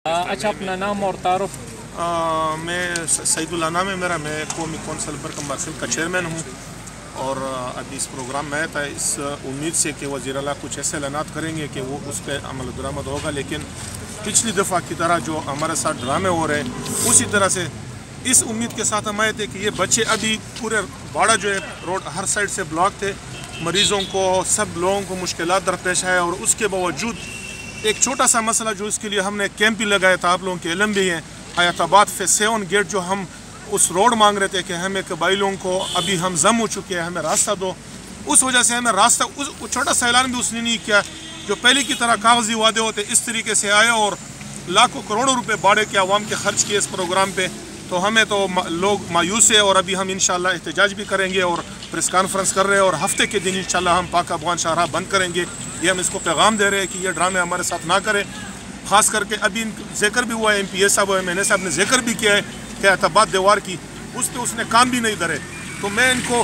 अच्छा, अपना नाम और तारुफ। मैं सईदुल्लाह नाम है मेरा। मैं कौमी कौंसल बरकम बासिल का चेयरमैन हूँ और अभी इस प्रोग्राम में आया था इस उम्मीद से कि वज़ीर आला कुछ ऐसे ऐलानात करेंगे कि वो उस पर अमल दरामद होगा। लेकिन पिछली दफ़ा की तरह जो हमारे साथ ड्रामे हो रहे हैं उसी तरह से इस उम्मीद के साथ हम आए थे कि ये बच्चे अभी पूरे बाड़ा जो है रोड हर साइड से ब्लॉक थे, मरीज़ों को सब लोगों को मुश्किलात दरपेश है। और उसके बावजूद एक छोटा सा मसला जो इसके लिए हमने कैंप भी लगाया था, आप लोगों के इल्म भी है, हयाताबाद फेज़ 7 गेट जो हम उस रोड मांग रहे थे कि हमें कबाइलों को अभी हम जम हो चुके हैं, हमें रास्ता दो। उस वजह से हमें रास्ता उस छोटा सा ऐलान भी उसने नहीं किया जो पहले की तरह कागजी वादे होते इस तरीके से आए और लाखों करोड़ों रुपए बाड़े के आवाम के खर्च किए इस प्रोग्राम पे। तो हमें तो लोग मायूस है और अभी हम इंशाल्लाह एहतजाज भी करेंगे और प्रेस कॉन्फ्रेंस कर रहे हैं और हफ्ते के दिन इंशाल्लाह हम पाक अफगान शाहराह बंद करेंगे। ये हम इसको पैगाम दे रहे हैं कि ये ड्रामे हमारे साथ ना करें। ख़ास करके अभी जिक्र भी हुआ है, MPA साहब और MNA साहब ने जिक्र भी किया है कि हयाताबाद दीवार की उस पर उसने काम भी नहीं धरे। तो मैं इनको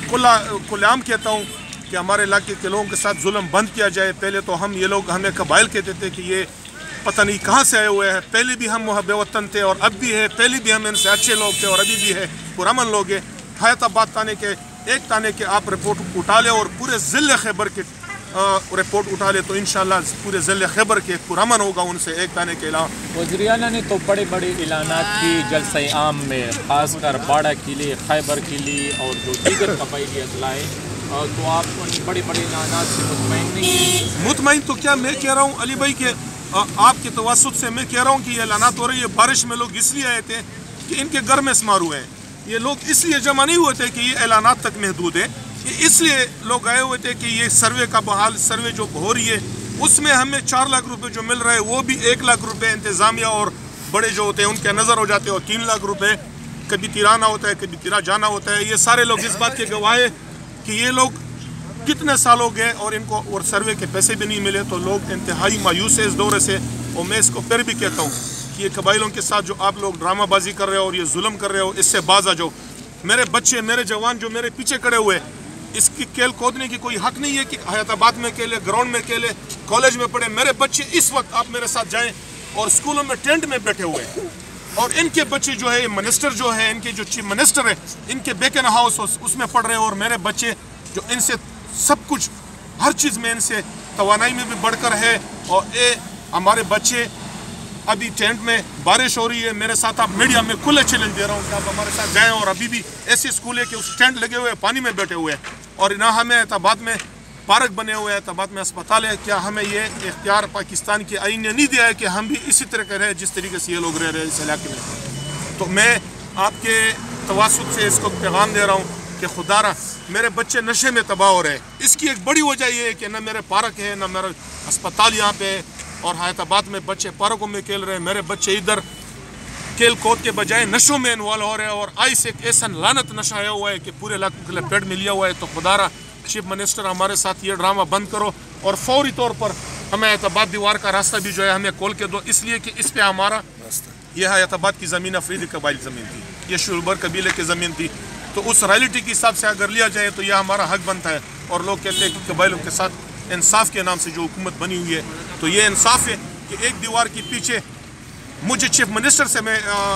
खुलेआम कहता हूँ कि हमारे इलाके के लोगों के साथ जुल्म बंद किया जाए। पहले तो हम ये लोग हमें कबाइल कहते थे कि ये पता नहीं कहाँ से आए हुए हैं, पहले भी हम मुहब्बे वतन थे और अब भी है, पहले भी हम इनसे अच्छे लोग थे और अभी भी है, पुरअमन लोग हैं। हयाताबाद ताने के आप रिपोर्ट उठा ले और पूरे ज़िले खैबर के रिपोर्ट उठा ले तो इंशाल्लाह पूरे ज़िले खैबर के पुरअमन होगा उनसे एक ताने के अलावा। वज़ीर आला ने तो बड़े बड़े ऐलानात की जलसे आम में, खासकर बाड़ा के लिए, खैबर के लिए और जो दीगर कबाइली अजला है, तो आप बड़े बड़े ऐलानात से मुतमईन नहीं हैं? मुतमईन तो क्या मैं कह रहा हूँ अली भाई के आपके तवस्सुत से मैं कह रहा हूँ कि ये ऐलानात हो रही है। बारिश में लोग इसलिए आए थे कि इनके घर में स्मार हुए हैं। ये लोग इसलिए जमा नहीं हुए थे कि ये ऐलानात तक महदूद है, ये इसलिए लोग आए हुए थे कि ये सर्वे का बहाल सर्वे जो हो रही है उसमें हमें 4 लाख रुपए जो मिल रहा है वो भी 1 लाख रुपए इंतज़ामिया और बड़े जो होते हैं उनके नज़र हो जाते हैं और 3 लाख रुपए कभी तिराना होता है कभी तिरा जाना होता है। ये सारे लोग इस बात के गवाह है कि ये लोग कितने साल हो गए और इनको और सर्वे के पैसे भी नहीं मिले। तो लोग इंतहाई मायूस है इस दौरे से। और मैं इसको फिर भी कहता हूँ कि ये कबाइलों के साथ जो आप लोग ड्रामाबाजी कर रहे हो और ये जुल्म कर रहे हो इससे बाज आ जाओ। मेरे बच्चे मेरे जवान जो मेरे पीछे खड़े हुए इसकी खेल खोदने की कोई हक नहीं है कि हयाताबाद में खेले, ग्राउंड में खेले, कॉलेज में पढ़े। मेरे बच्चे इस वक्त आप मेरे साथ जाएं और स्कूलों में टेंट में बैठे हुए हैं और इनके बच्चे जो है मिनिस्टर जो है इनके जो चीफ मिनिस्टर है इनके बेकन हाउस उसमें पढ़ रहे हैं और मेरे बच्चे जो इनसे सब कुछ हर चीज़ में इनसे तवानाई में भी बढ़कर है। और ये हमारे बच्चे अभी टेंट में बारिश हो रही है, मेरे साथ आप मीडिया में खुले चैलेंज दे रहा हूँ कि आप हमारे साथ जाएं और अभी भी ऐसे स्कूल है कि उस टेंट लगे हुए पानी में बैठे हुए हैं और ना हमें हयाताबाद में पार्क बने हुए हैं, हयाताबाद में अस्पताल है। क्या हमें ये इख्तियार पाकिस्तान की आईन ने नहीं दिया है कि हम भी इसी तरह के रहे जिस तरीके से ये लोग रह रहे हैं इस इलाके में? तो मैं आपके तवस्सुत से इसको पैगाम दे रहा हूँ कि खुदारा मेरे बच्चे नशे में तबाह हो रहे हैं। इसकी एक बड़ी वजह ये है कि न मेरे पार्क है न मेरा अस्पताल यहाँ पे और हयाताबाद में बच्चे पार्कों में खेल रहे हैं। मेरे बच्चे इधर खेल कूद के बजाय नशों में इन्वॉल्व हो रहे हैं और आई से एक ऐसा लानत नशा आया हुआ है कि पूरे इलाके के लपेट में लिया हुआ है। तो खुदारा चीफ मिनिस्टर हमारे साथ ये ड्रामा बंद करो और फौरी तौर पर हमें हयाताबाद दीवार का रास्ता भी जो है हमें खोल के दो, इसलिए कि इस पे हमारा यह हयाताबाद की ज़मीन अफरीदी कबाइल ज़मीन थी, ये शुलबर कबीले की ज़मीन थी। तो उस रॉयल्टी के हिसाब से अगर लिया जाए तो यह हमारा हक बनता है। और लोग कहते हैं कि कबाइलों के साथ इंसाफ के नाम से जो हुकूमत बनी हुई है तो ये इंसाफ है कि एक दीवार के पीछे मुझे चीफ मिनिस्टर से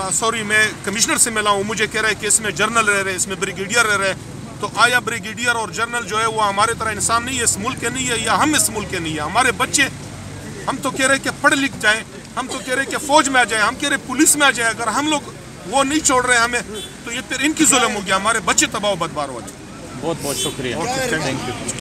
मैं कमिश्नर से मिला हूँ, मुझे कह रहा है कि इसमें जनरल रह रहे हैं, इसमें ब्रिगेडियर रह रहे हैं। तो आया ब्रिगेडियर और जनरल जो है वो हमारे तरह इंसान नहीं है, इस मुल्क के नहीं है या हम इस मुल्क के नहीं है। हमारे बच्चे हम तो कह रहे हैं कि पढ़ लिख जाएँ, हम तो कह रहे हैं कि फौज में आ जाए, हम कह रहे हैं पुलिस में आ जाए। अगर हम लोग वो नहीं छोड़ रहे हमें तो ये फिर इनकी जुल्म हो गया, हमारे बच्चे तबाह बदबार हो जाए। बहुत बहुत शुक्रिया, थैंक यू।